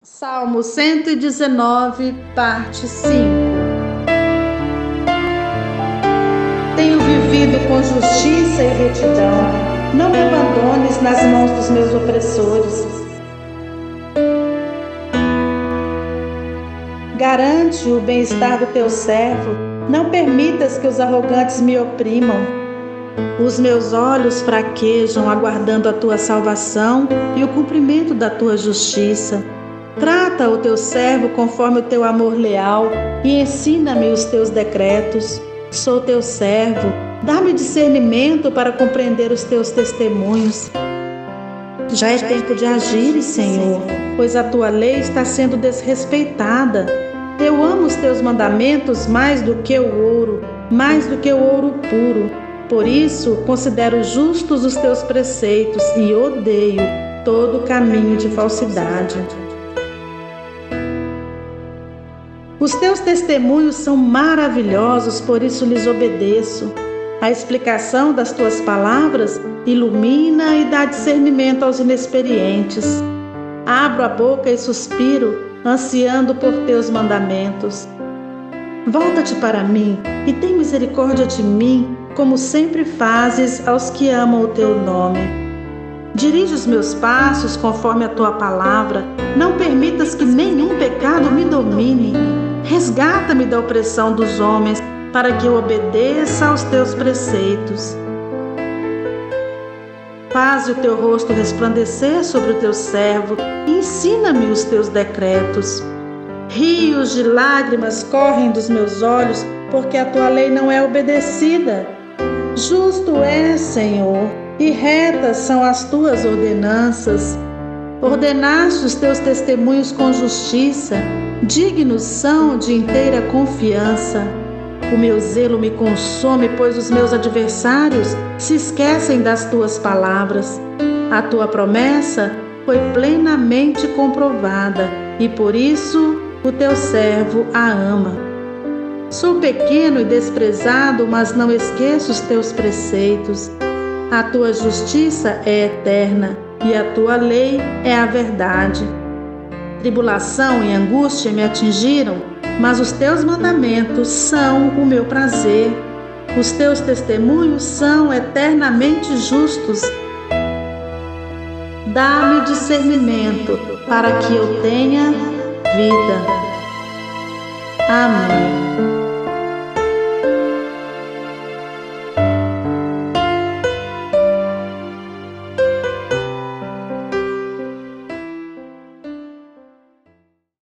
Salmo 119, parte 5. Tenho vivido com justiça e retidão. Não me abandones nas mãos dos meus opressores. Garante o bem-estar do teu servo. Não permitas que os arrogantes me oprimam. Os meus olhos fraquejam, aguardando a tua salvação e o cumprimento da tua justiça. Trata o teu servo conforme o teu amor leal e ensina-me os teus decretos. Sou teu servo, dá-me discernimento para compreender os teus testemunhos. Já é tempo de agir, Senhor, pois a tua lei está sendo desrespeitada. Eu amo os teus mandamentos mais do que o ouro, mais do que o ouro puro. Por isso, considero justos os teus preceitos e odeio todo caminho de falsidade. Os teus testemunhos são maravilhosos, por isso lhes obedeço. A explicação das tuas palavras ilumina e dá discernimento aos inexperientes. Abro a boca e suspiro, ansiando por teus mandamentos. Volta-te para mim e tem misericórdia de mim, como sempre fazes aos que amam o teu nome. Dirige os meus passos conforme a tua palavra. Não permitas que nenhum pecado me domine. Resgata-me da opressão dos homens, para que eu obedeça aos teus preceitos. Faze o teu rosto resplandecer sobre o teu servo e ensina-me os teus decretos. Rios de lágrimas correm dos meus olhos, porque a tua lei não é obedecida. Justo é, Senhor, e retas são as tuas ordenanças. Ordenaste os teus testemunhos com justiça, dignos são de inteira confiança. O meu zelo me consome, pois os meus adversários se esquecem das tuas palavras. A tua promessa foi plenamente comprovada, e por isso o teu servo a ama. Sou pequeno e desprezado, mas não esqueço os teus preceitos. A tua justiça é eterna e a tua lei é a verdade. Tribulação e angústia me atingiram, mas os teus mandamentos são o meu prazer. Os teus testemunhos são eternamente justos. Dá-me discernimento para que eu tenha vida. Amém.